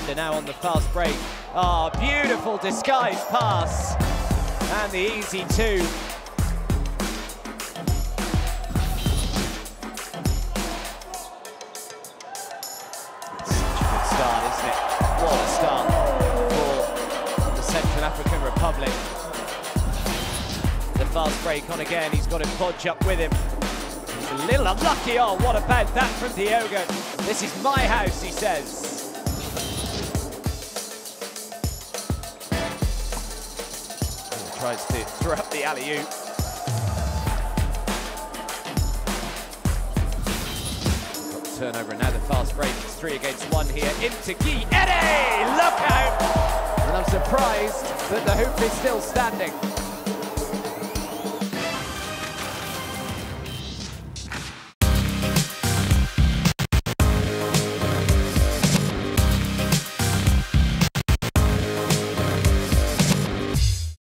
Left-hander now on the fast break. Oh, beautiful disguised pass. And the easy two. Such a good start, isn't it? What a start for the Central African Republic. The fast break on again, he's got to podge up with him. He's a little unlucky. Oh, what about that from Diogu? This is my house, he says. Tries to throw up the alley-oop. Got the turnover, and now the fast break. It's 3 against 1 here. Into Edi! Look out! And I'm surprised that the hoop is still standing.